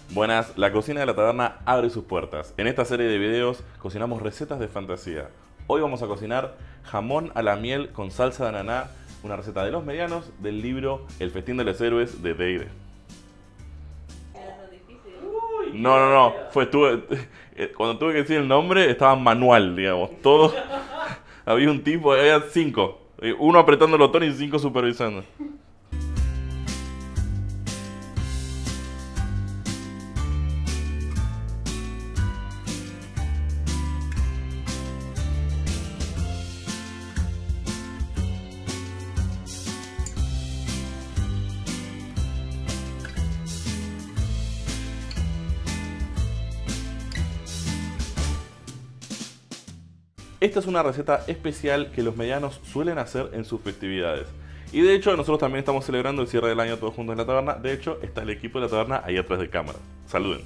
Buenas, la cocina de la taberna abre sus puertas. En esta serie de videos cocinamos recetas de fantasía. Hoy vamos a cocinar jamón a la miel con salsa de ananá, una receta de los medianos del libro El festín de los héroes de D&D. No, cuando tuve que decir el nombre estaba manual, digamos, todo. Había un tipo, había 5, uno apretando el botón y 5 supervisando. Esta es una receta especial que los medianos suelen hacer en sus festividades. Y de hecho nosotros también estamos celebrando el cierre del año todos juntos en la taberna. De hecho está el equipo de la taberna ahí atrás de cámara. Saluden.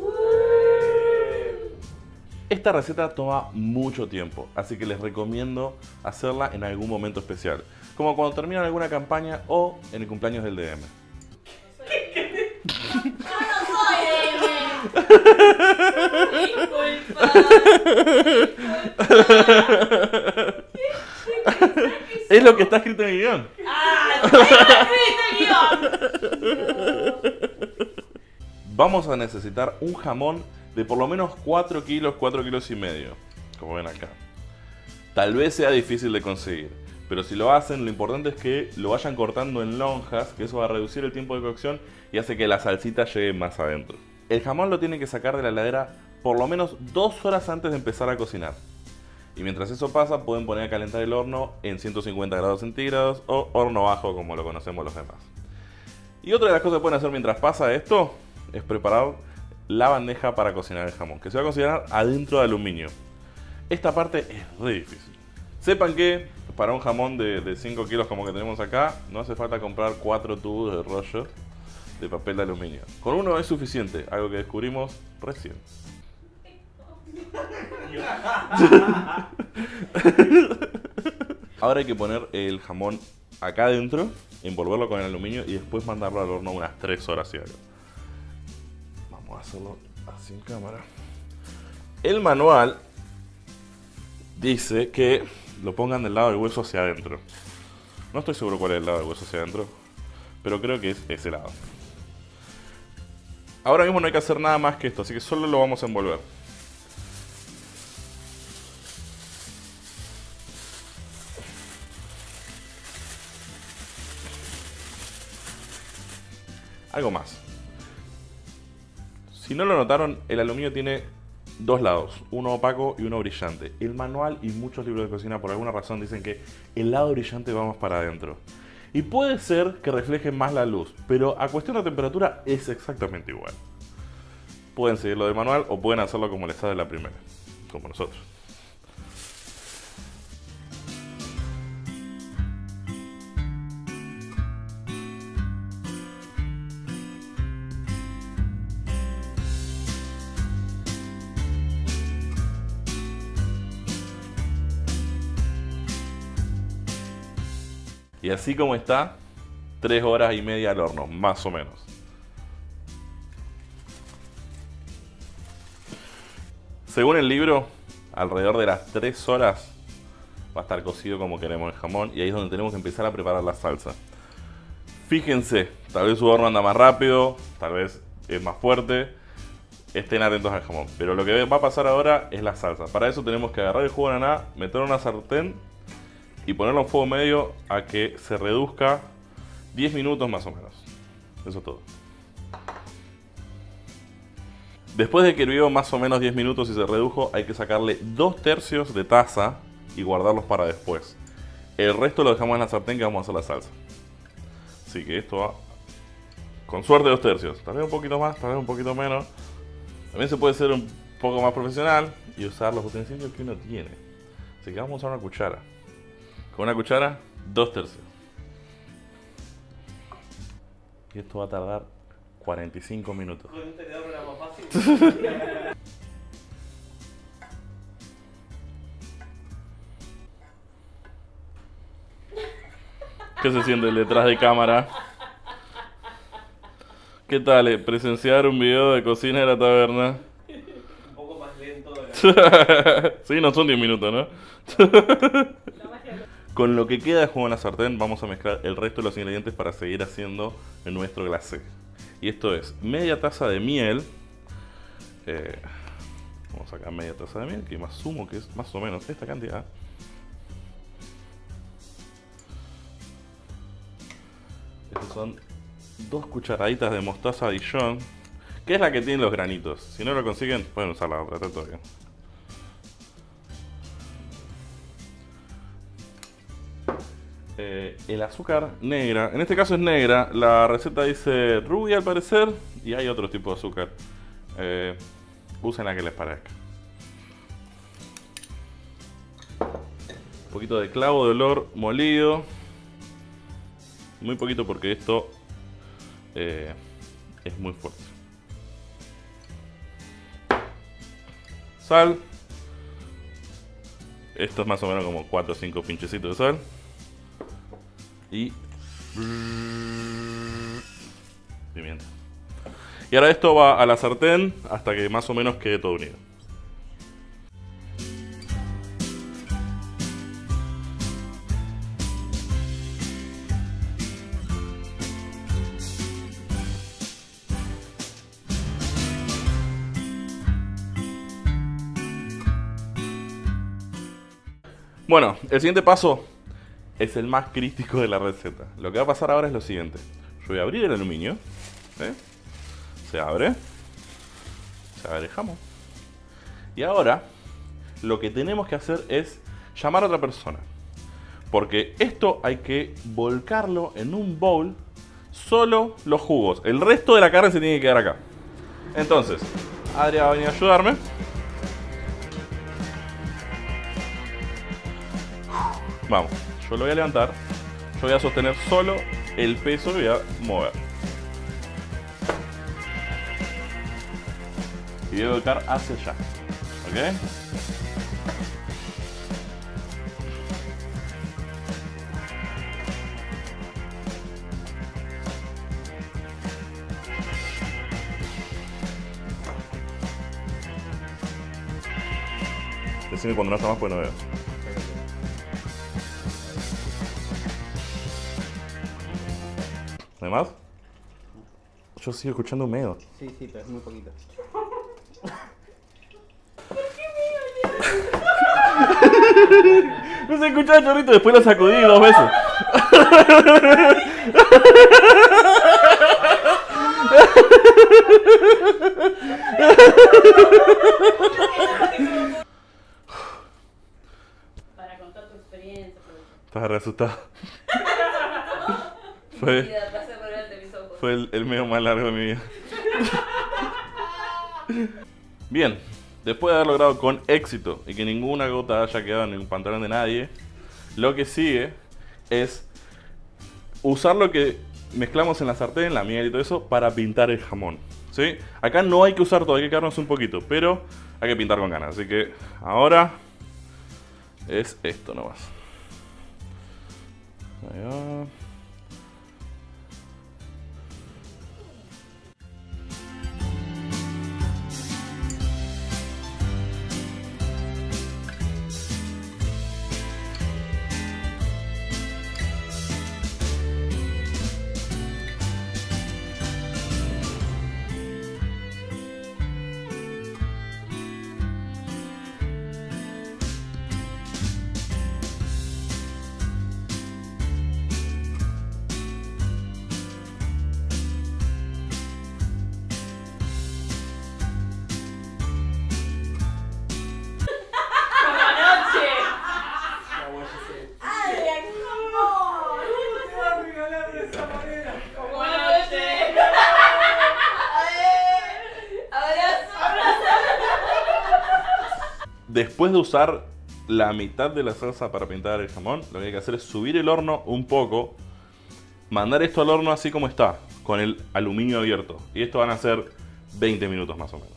Esta receta toma mucho tiempo, así que les recomiendo hacerla en algún momento especial. Como cuando terminan alguna campaña o en el cumpleaños del DM. Es lo que está escrito en el guión. Vamos a necesitar un jamón de por lo menos 4 kilos, 4 kilos y medio, como ven acá. Tal vez sea difícil de conseguir, pero si lo hacen, lo importante es que lo vayan cortando en lonjas, que eso va a reducir el tiempo de cocción y hace que la salsita llegue más adentro. El jamón lo tienen que sacar de la heladera por lo menos 2 horas antes de empezar a cocinar. Y mientras eso pasa, pueden poner a calentar el horno en 150 grados centígrados o horno bajo, como lo conocemos los demás. Y otra de las cosas que pueden hacer mientras pasa esto es preparar la bandeja para cocinar el jamón, que se va a cocinar adentro de aluminio. Esta parte es re difícil. Sepan que para un jamón de 5 kilos como que tenemos acá, no hace falta comprar 4 tubos de rollo de papel de aluminio. Con uno es suficiente, algo que descubrimos recién. Ahora hay que poner el jamón acá adentro, envolverlo con el aluminio y después mandarlo al horno unas 3 horas y algo. Vamos a hacerlo así en cámara. El manual dice que lo pongan del lado del hueso hacia adentro. No estoy seguro cuál es el lado del hueso hacia adentro, pero creo que es ese lado. Ahora mismo no hay que hacer nada más que esto, así que solo lo vamos a envolver. Algo más. Si no lo notaron, el aluminio tiene 2 lados, uno opaco y uno brillante. El manual y muchos libros de cocina por alguna razón dicen que el lado brillante va más para adentro. Y puede ser que refleje más la luz, pero a cuestión de temperatura es exactamente igual. Pueden seguirlo del manual o pueden hacerlo como les sale la primera, como nosotros. Y así como está, 3 horas y media al horno, más o menos. Según el libro, alrededor de las 3 horas va a estar cocido como queremos el jamón y ahí es donde tenemos que empezar a preparar la salsa. Fíjense, tal vez su horno anda más rápido, tal vez es más fuerte, estén atentos al jamón. Pero lo que va a pasar ahora es la salsa. Para eso tenemos que agarrar el jugo de ananá, meterlo en una sartén y ponerlo en fuego medio a que se reduzca 10 minutos más o menos. Eso es todo. Después de que hirvió más o menos 10 minutos y se redujo, hay que sacarle 2/3 de taza y guardarlos para después. El resto lo dejamos en la sartén que vamos a hacer la salsa. Así que esto va con suerte 2/3. Tal vez un poquito más, tal vez un poquito menos. También se puede ser un poco más profesional y usar los utensilios que uno tiene. Así que vamos a usar una cuchara. Con una cuchara, 2/3. Y esto va a tardar 45 minutos. Con un tenedor era más fácil. ¿Qué se siente detrás de cámara? ¿Qué tal presenciar un video de cocina de la taberna? Un poco más lento de la... Sí, no son 10 minutos, ¿no? Con lo que queda de jugo en la sartén vamos a mezclar el resto de los ingredientes para seguir haciendo nuestro glacé. Y esto es media taza de miel. Vamos a sacar media taza de miel, que más sumo, que es más o menos esta cantidad. Estos son 2 cucharaditas de mostaza Dijon, que es la que tiene los granitos. Si no lo consiguen, pueden usar la otra, está todo bien. El azúcar negra, en este caso es negra, la receta dice rubia al parecer, y hay otro tipo de azúcar. Usen la que les parezca. Un poquito de clavo de olor molido. Muy poquito porque esto es muy fuerte. Sal. Esto es más o menos como 4 o 5 pinchecitos de sal. Y pimienta. Y ahora esto va a la sartén hasta que más o menos quede todo unido. Bueno, el siguiente paso es el más crítico de la receta. Lo que va a pasar ahora es lo siguiente. Yo voy a abrir el aluminio. Se abre el jamón. Y ahora lo que tenemos que hacer es llamar a otra persona. Porque esto hay que volcarlo en un bowl. Solo los jugos. El resto de la carne se tiene que quedar acá. Entonces, Adria va a venir a ayudarme. Vamos, yo lo voy a levantar. Yo voy a sostener solo el peso y voy a mover. Y voy a volcar hacia allá. ¿Ok? Decime cuando no está más, pues no veo. ¿No hay más? Yo sigo escuchando medo. Sí, pero es muy poquito. No se escuchaba el chorrito, después lo sacudí 2 veces. Para contar tu experiencia. Estás re asustado. Fue el medio más largo de mi vida. Bien, después de haber logrado con éxito y que ninguna gota haya quedado en el pantalón de nadie, lo que sigue es usar lo que mezclamos en la sartén, la miel y todo eso, para pintar el jamón. ¿Sí? Acá no hay que usar todo, hay que quedarnos un poquito, pero hay que pintar con ganas. Así que ahora es esto nomás. Ahí va. Después de usar la mitad de la salsa para pintar el jamón, lo que hay que hacer es subir el horno un poco, mandar esto al horno así como está, con el aluminio abierto. Y esto van a ser 20 minutos más o menos.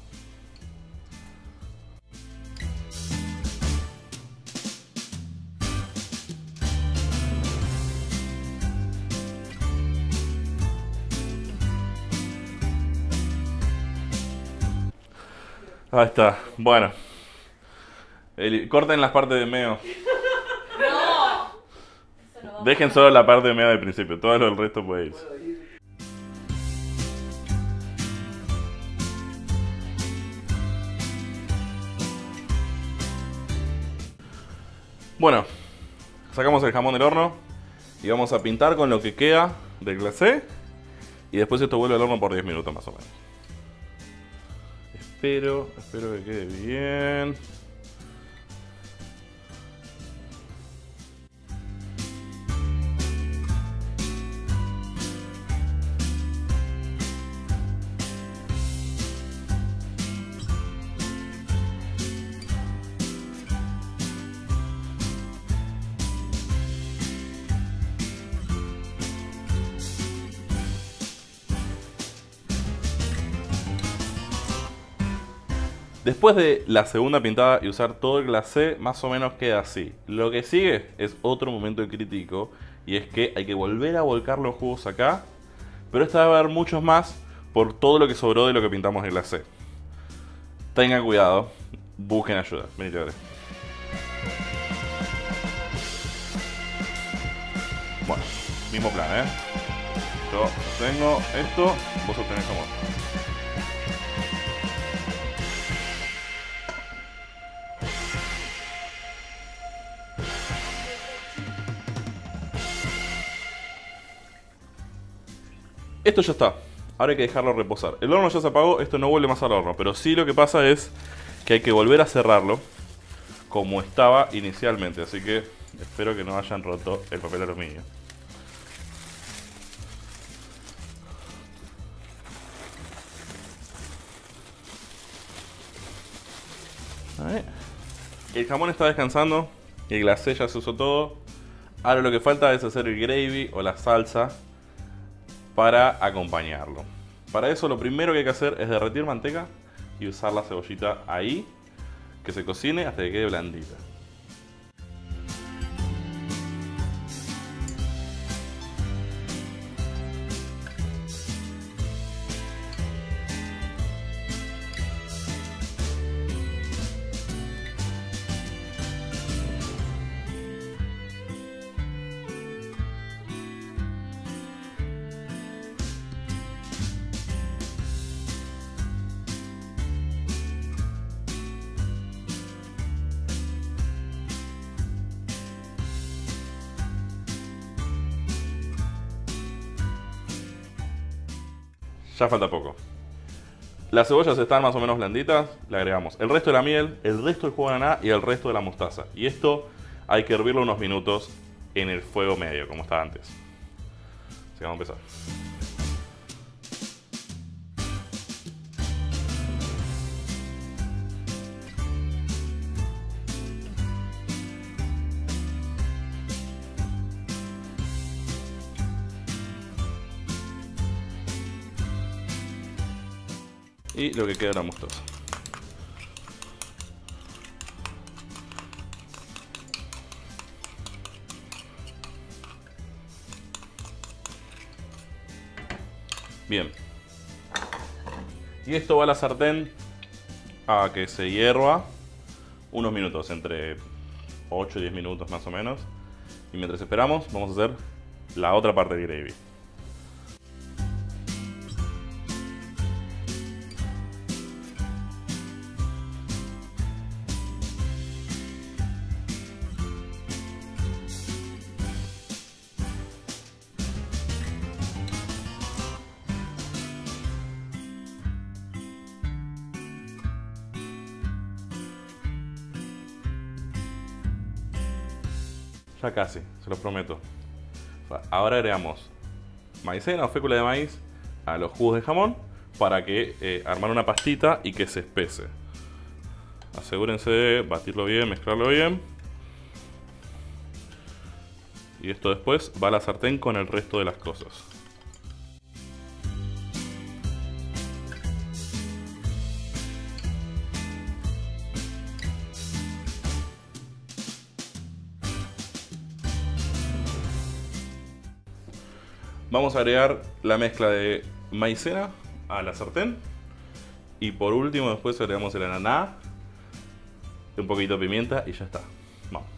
Ahí está. Bueno. Corten las partes de meo. ¡No! Eso no va a Dejen pasar. solo la parte de meo del principio. Todo el resto puede irse. Puedo ir. Bueno. Sacamos el jamón del horno. Y vamos a pintar con lo que queda del glacé. Y después esto vuelve al horno por 10 minutos más o menos. Espero que quede bien. Después de la segunda pintada y usar todo el glacé, más o menos queda así. Lo que sigue es otro momento crítico, y es que hay que volver a volcar los jugos acá, pero esta vez va a haber muchos más por todo lo que sobró de lo que pintamos el glacé. Tengan cuidado, busquen ayuda. Vení, chévere. Bueno, mismo plan, ¿eh? Yo sostengo esto, vos sostenés el jamón. Esto ya está. Ahora hay que dejarlo reposar. El horno ya se apagó, esto no vuelve más al horno. Pero sí, lo que pasa es que hay que volver a cerrarlo como estaba inicialmente. Así que espero que no hayan roto el papel aluminio. Ahí. El jamón está descansando. El glacé ya se usó todo. Ahora lo que falta es hacer el gravy o la salsa para acompañarlo. Para eso lo primero que hay que hacer es derretir manteca y usar la cebollita ahí, que se cocine hasta que quede blandita. Ya falta poco. Las cebollas están más o menos blanditas, le agregamos el resto de la miel, el resto del jugo de ananá y el resto de la mostaza. Y esto hay que hervirlo unos minutos en el fuego medio, como estaba antes. Así que vamos a empezar. Y lo que queda la mostaza. Bien. Y esto va a la sartén a que se hierva unos minutos, entre 8 y 10 minutos más o menos. Y mientras esperamos, vamos a hacer la otra parte del gravy. Ya casi, se los prometo. Ahora agregamos maicena o fécula de maíz a los jugos de jamón para que armar una pastita y que se espese. Asegúrense de batirlo bien, mezclarlo bien. Y esto después va a la sartén con el resto de las cosas. Vamos a agregar la mezcla de maicena a la sartén Y por último, después agregamos el ananá, un poquito de pimienta y ya está. Vamos.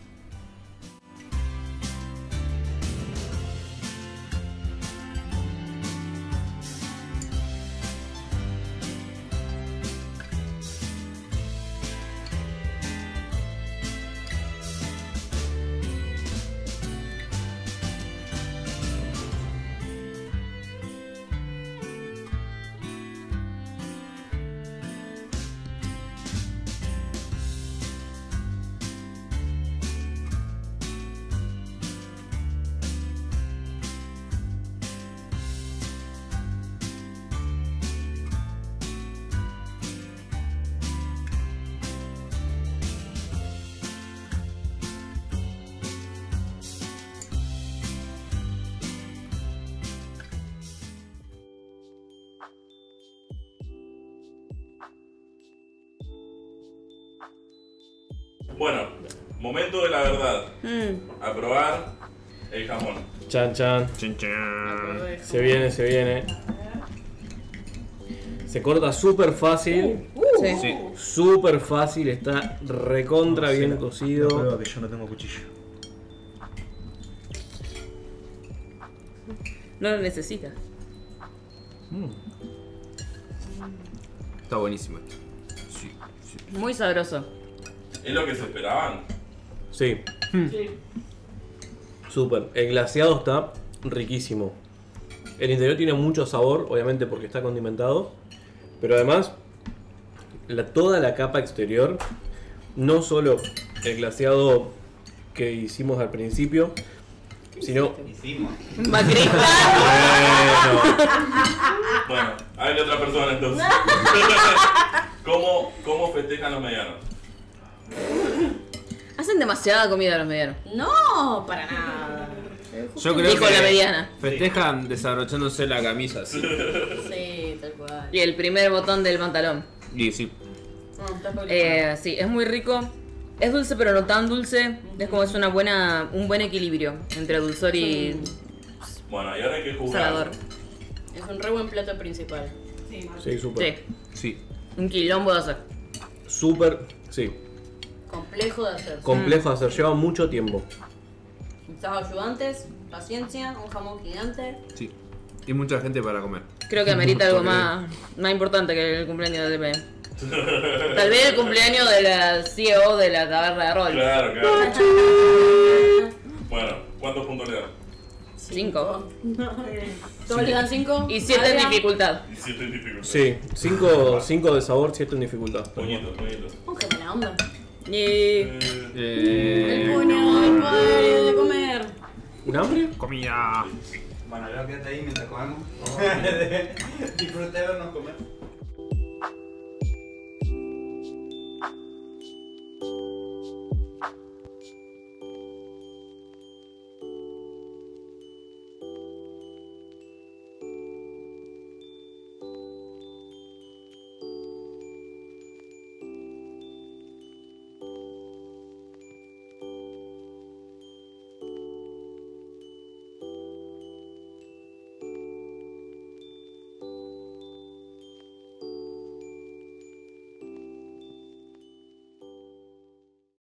Bueno, momento de la verdad. A probar el jamón. Chan chan. Chin, chin. Se viene, se viene. Se corta súper fácil. Sí. Sí. Súper fácil, está recontra bien cocido. Prueba que yo no tengo cuchillo. No lo necesita. Está buenísimo esto. Sí, sí. Muy sabroso. ¿Es lo que se esperaban? Sí. Súper. El glaseado está riquísimo. El interior tiene mucho sabor, obviamente porque está condimentado. Pero además, toda la capa exterior, no solo el glaseado que hicimos al principio, sino... Hicimos. Macrista. Bueno, hay otra persona entonces. ¿Cómo festejan los medianos? Hacen demasiada comida los medianos. No, para nada. Yo creo Dijo que la mediana. festejan desabrochándose la camisa, sí. Sí, tal cual. Y el primer botón del pantalón. Y sí. No, está complicado. Sí, es muy rico. Es dulce pero no tan dulce. Es como es un buen equilibrio entre dulzor y Bueno, y ahora hay que jugar. salador. Es un re buen plato principal. Sí, súper. Sí, Sí. un quilombo de hacer. Súper, sí. Complejo de hacer. Complejo de hacer, lleva mucho tiempo. Necesitas ayudantes, paciencia, un jamón gigante. Sí. Y mucha gente para comer. Creo que amerita algo más importante que el cumpleaños de TP. Tal vez el cumpleaños de la CEO de la taberna de rol. Claro, claro. Bueno, ¿cuántos puntos le dan? 5. ¿Todos le dan 5? Y 7 en dificultad. Y 7 en dificultad. Sí, 5 de sabor, 7 en dificultad. Puñitos, puñitos. Un qué buena onda. Y El puño, el poder de comer. ¿Un hambre? Comida. Bueno, yo quédate ahí mientras comemos. Disfruté de vernos comer.